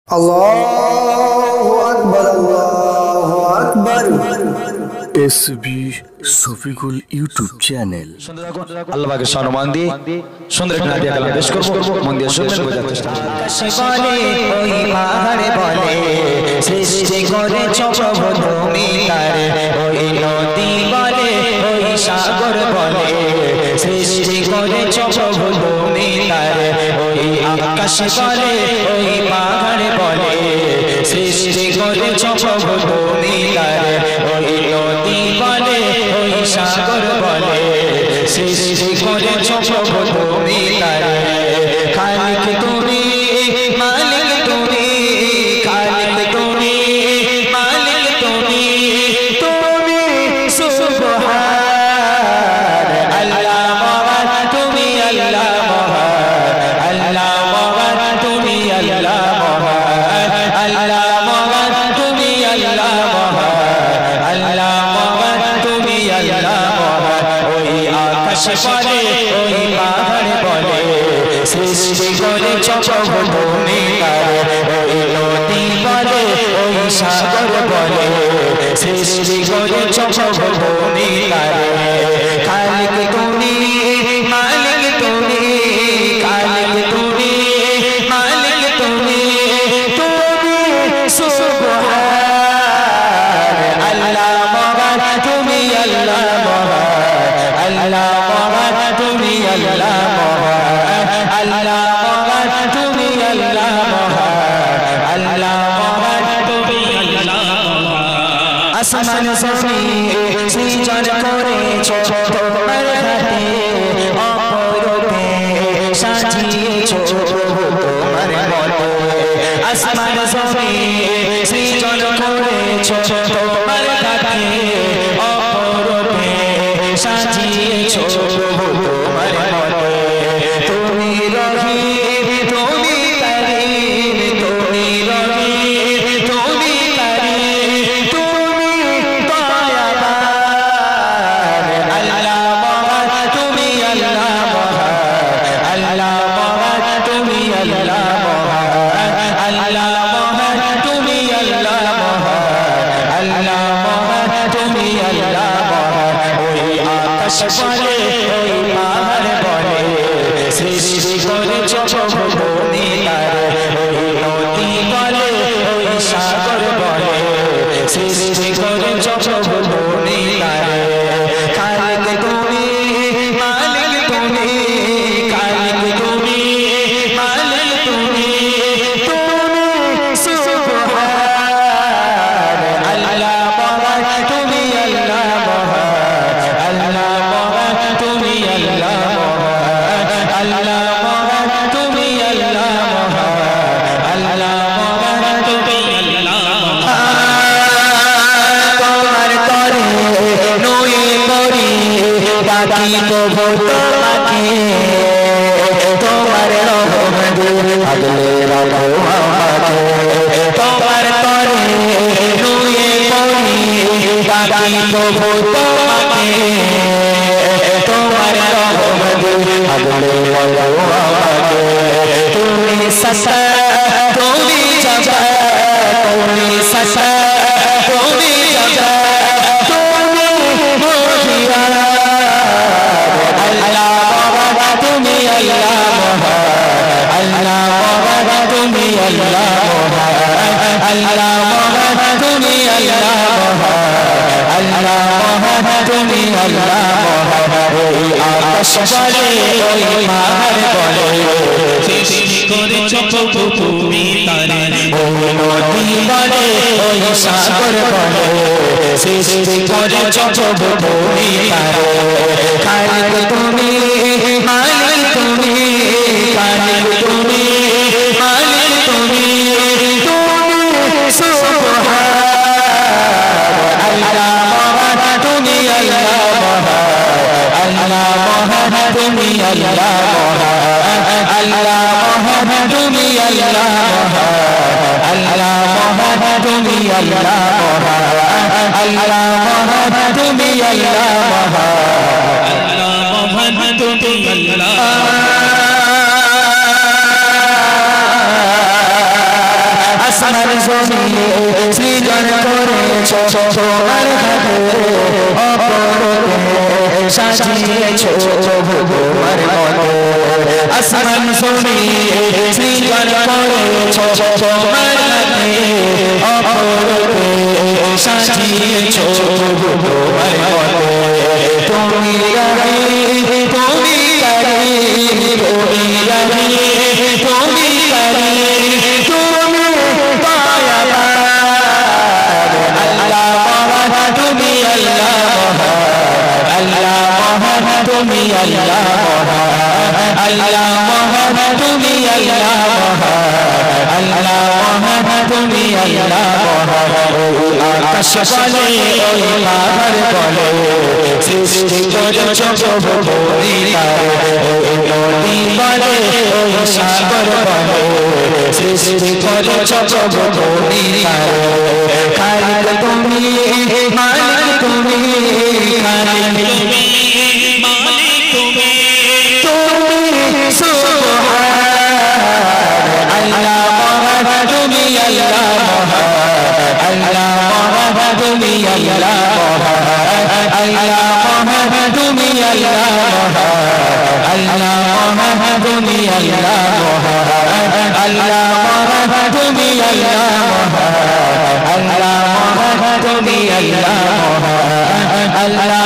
अल्लाहु अकबर अल्लाहु अकबर। SB Shafikul YouTube channel. Allah পাকের সম্মান দিয়ে সুন্দর একটা নাদিয়া কালাম পেশ করব, মন দিয়ে শুনবেন, বোঝার চেষ্টা করবেন। বলে ওই পাহাড় বলে সৃষ্টি করেছ প্রভু তুমি তারে, ওই নদী বলে ওই সাগর বলে সৃষ্টি করেছ প্রভু তুমি তারে, ওই আকাশ বলে ওই পাহাড় বলে সৃষ্টি করেছ প্রভু তুমি তারে, ওই নদী বলে ওই সাগর বলে সৃষ্টি করেছ প্রভু তুমি তারে। খালিক তুমি, মালিক তুমি, খালিক তুমি, মালিক তুমি, তুমি সুবহান আল্লাহ মহান, তুমি আল্লাহ মহান, আল্লাহ মহান, তুমি আল্লাহ মহান, আল্লাহ মহান, তুমি আল্লাহ মহান, আল্লাহ মহান, তুমি আল্লাহ মহান। ওই আকাশ বলে ওই পাহাড় বলে সৃষ্টি করেছ প্রভু তুমি তারে, ওই নদী বলে ওই সাগর বলে সৃষ্টি করেছ প্রভু তুমি তারে। খালিক তুমি, মালিক তুমি, খালিক তুমি, মালিক তুমি, তুমি সুবহান আল্লাহ মহান, তুমি আল্লাহ মহান, আল্লাহ মহান, তুমি আল্লাহ মহান, আল্লাহ মহান, তুমি আল্লাহ মহান, আল্লাহ মহান, তুমি আল্লাহ মহান। আসমান জমিন সৃজন করেছ তোমার হাতে, অপরূপে সাজিয়েছ প্রভু তোমার মতো। আসমান জমিন সৃজন করেছ তোমার হাতে, অপরূপে সাজিয়েছ প্রভু তোমার মতো। তুমি রহিম, তুমি কারীম, তুমি রহিম, তুমি কারীম, তুমি দয়াবান আল্লাহ মহান, তুমি আল্লাহ মহান, আল্লাহ মহান, তুমি আল্লাহ মহান, আল্লাহ মহান, তুমি আল্লাহ মহান, আল্লাহ মহান, তুমি আল্লাহ মহান। ওই আকাশ বলে ওই পাহাড় বলে সৃষ্টি করেছ প্রভু তুমি তারে, ওই নদী বলে ওই সাগর বলে সৃষ্টি করেছ প্রভু তুমি তারে। খালিক তুমি, মালিক তুমি, খালিক তুমি, মালিক তুমি, তুমি সুবহান আল্লাহ মহান, তুমি আল্লাহ মহান, আল্লাহ মহান, তুমি আল্লাহ মহান, আল্লাহ মহান, তুমি আল্লাহ মহান, আল্লাহ মহান, তুমি আল্লাহ মহান। তোমার করে নই করি ডাকি প্রভু তোমাকে, তোমার রহম দূর আগলে রাখো আমাকে। তোমার করে নই করি ডাকি প্রভু তোমাকে, তোমার রহম দূর আগলে রাখো আমাকে। তুমি সসা, তুমি জবা, তুমি সসা, তুমি জবা, তুমি মোহিয়া আল্লাহ মহান, তুমি আল্লাহ মহান, আল্লাহ মহান, তুমি আল্লাহ মহান, আল্লাহ মহান, তুমি আল্লাহ মহান, আল্লাহ মহান, তুমি আল্লাহ মহান। ওই আকাশ বলে ওই পাহাড় বলে সৃষ্টি করেছ প্রভু তুমি তারে, ওই নদী বলে ওই সাগর বলে সৃষ্টি করেছ প্রভু তুমি তারে। খালিক তুমি, মালিক তুমি, খালিক তুমি, মালিক তুমি, তুমি সুবহান আল্লাহ মহান, তুমি আল্লাহ মহান, আল্লাহ মহান, তুমি আল্লাহ মহান, আল্লাহ মহান, তুমি আল্লাহ মহান, আল্লাহ মহান, তুমি আল্লাহ মহান, আল্লাহ মহান, তুমি আল্লাহ মহান, আল্লাহ মহান, তুমি আল্লাহ শুনিয়ে সৃজন করেছ তোমার হাতে অপরকে সাজিয়েছো তোমার মতো আসমান শুনিয়ে সৃজন করেছ তোমার হাতে অপরকে সাজিয়েছো তোমার মতো তুমি রাহি তুমি রাহি তুমি রাহি তুমি রাহি তুমি দয়াবান আল্লাহ মহান তুমি আল্লাহ মহান আল্লাহ মহান তুমি আল্লাহ মহান আল্লাহ মহান তুমি আল্লাহ মহান আল্লাহ মহান তুমি আল্লাহ মহান আকাশ বলে ওই পাহাড় বলে সৃষ্টি করেছ প্রভু নদী বলে ওই সাগর বলে সৃষ্টি করেছ প্রভু খালিক তুমি মালিক তুমি খালিক তুমি মালিক তুমি তুমি সুবহান আল্লাহ মহান তুমি আল্লাহ মহান আল্লাহ মহান তুমি আল্লাহ মহান আল্লাহ মহান তুমি আল্লাহ মহান আল্লাহ মহান তুমি আল্লাহ মহান আল্লাহ মহান তুমি আল্লাহ মহান আল্লাহ মহান তুমি আল্লাহ মহান আল্লাহ